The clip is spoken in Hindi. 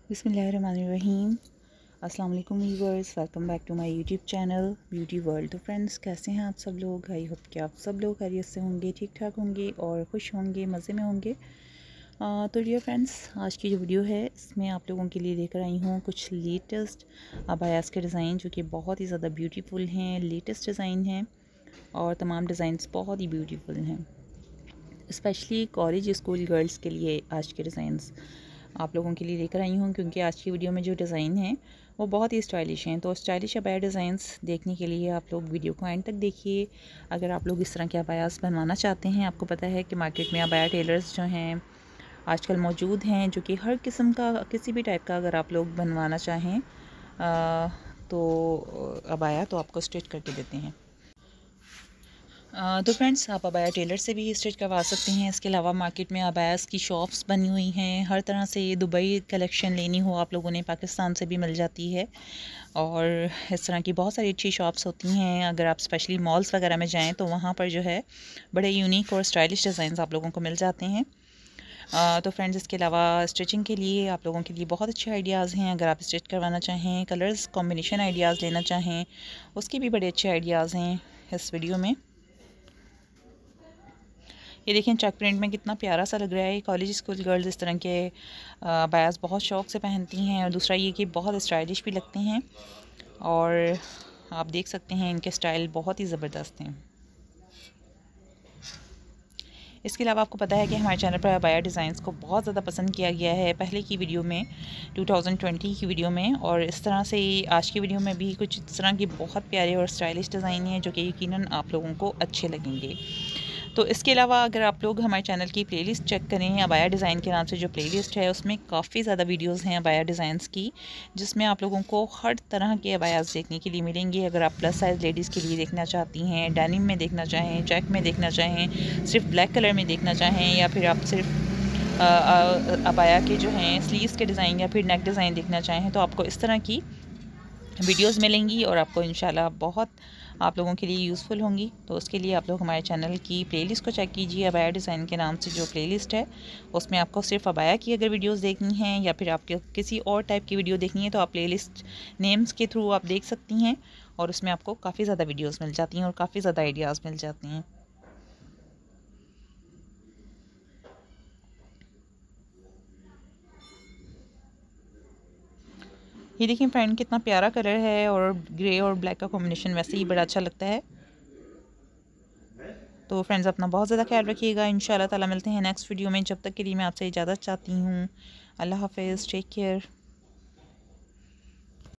बिस्मिल्लाहिर्रहमानिर्रहीम। अस्सलाम वालेकुम viewers, welcome back to my YouTube channel beauty world. तो फ्रेंड्स, कैसे हैं आप सब लोग? आई होप कि आप सब लोग खैरियत से होंगे, ठीक ठाक होंगे और खुश होंगे, मज़े में होंगे। तो डियर फ्रेंड्स, आज की जो वीडियो है इसमें आप लोगों के लिए लेकर आई हूँ कुछ लेटेस्ट अबायास के डिज़ाइन जो कि बहुत ही ज़्यादा ब्यूटीफुल हैं, लेटेस्ट डिज़ाइन हैं और तमाम डिज़ाइंस बहुत ही ब्यूटीफुल हैं। स्पेशली कॉलेज स्कूल गर्ल्स के लिए आज के डिज़ाइंस आप लोगों के लिए लेकर आई हूँ, क्योंकि आज की वीडियो में जो डिज़ाइन हैं वो बहुत ही स्टाइलिश हैं। तो स्टाइलिश अबाया डिज़ाइंस देखने के लिए आप लोग वीडियो को एंड तक देखिए। अगर आप लोग इस तरह के अबायास बनवाना चाहते हैं, आपको पता है कि मार्केट में अबाया टेलर्स जो हैं आजकल मौजूद हैं, जो कि हर किस्म का किसी भी टाइप का अगर आप लोग बनवाना चाहें तो अबाया तो आपको स्टिच करके देते हैं। तो फ्रेंड्स, आप अबाया टेलर से भी स्टिच करवा सकते हैं। इसके अलावा मार्केट में अबायास की शॉप्स बनी हुई हैं हर तरह से। दुबई कलेक्शन लेनी हो आप लोगों ने, पाकिस्तान से भी मिल जाती है और इस तरह की बहुत सारी अच्छी शॉप्स होती हैं। अगर आप स्पेशली मॉल्स वगैरह में जाएं तो वहाँ पर जो है बड़े यूनिक और स्टाइलिश डिज़ाइंस आप लोगों को मिल जाते हैं। तो फ्रेंड्स, इसके अलावा स्टिचिंग के लिए आप लोगों के लिए बहुत अच्छे आइडियाज़ हैं। अगर आप स्टिच करवाना चाहें, कलर्स कॉम्बिनेशन आइडियाज़ लेना चाहें, उसके भी बड़े अच्छे आइडियाज़ हैं इस वीडियो में। ये देखें, चेक प्रिंट में कितना प्यारा सा लग रहा है। कॉलेज स्कूल गर्ल्स इस तरह के अबायास बहुत शौक़ से पहनती हैं और दूसरा ये कि बहुत स्टाइलिश भी लगते हैं और आप देख सकते हैं इनके स्टाइल बहुत ही ज़बरदस्त हैं। इसके अलावा आपको पता है कि हमारे चैनल पर अबाया डिज़ाइंस को बहुत ज़्यादा पसंद किया गया है पहले की वीडियो में, 2020 की वीडियो में, और इस तरह से आज की वीडियो में भी कुछ इस तरह की बहुत प्यारे और स्टाइलिश डिज़ाइन हैं जो कि यकीनन आप लोगों को अच्छे लगेंगे। तो इसके अलावा अगर आप लोग हमारे चैनल की प्लेलिस्ट चेक करें, अबाया डिज़ाइन के नाम से जो प्लेलिस्ट है उसमें काफ़ी ज़्यादा वीडियोस हैं अबाया डिज़ाइंस की, जिसमें आप लोगों को हर तरह के अबायास देखने के लिए मिलेंगे। अगर आप प्लस साइज़ लेडीज़ के लिए देखना चाहती हैं, डेनिम में देखना चाहें, चेक में देखना चाहें, सिर्फ ब्लैक कलर में देखना चाहें, या फिर आप सिर्फ अबाया के जो हैं स्लीव्स के डिज़ाइन या फिर नेक डिज़ाइन देखना चाहें, तो आपको इस तरह की वीडियोस मिलेंगी और आपको इंशाल्लाह बहुत आप लोगों के लिए यूज़फुल होंगी। तो उसके लिए आप लोग हमारे चैनल की प्लेलिस्ट को चेक कीजिए। अबाया डिज़ाइन के नाम से जो प्लेलिस्ट है उसमें आपको सिर्फ अबाया की अगर वीडियोस देखनी हैं या फिर आपके किसी और टाइप की वीडियो देखनी है तो आप प्लेलिस्ट नेम्स के थ्रू आप देख सकती हैं और उसमें आपको काफ़ी ज़्यादा वीडियोज़ मिल जाती हैं और काफ़ी ज़्यादा आइडियाज़ मिल जाती हैं। ये देखिए फ्रेंड, कितना प्यारा कलर है और ग्रे और ब्लैक का कॉम्बिनेशन वैसे ही बड़ा अच्छा लगता है। तो फ्रेंड्स, अपना बहुत ज़्यादा ख्याल रखिएगा। इंशाल्लाह ताला मिलते हैं नेक्स्ट वीडियो में। जब तक के लिए मैं आपसे इजाज़त चाहती हूँ। अल्लाह हाफ़िज़, टेक केयर।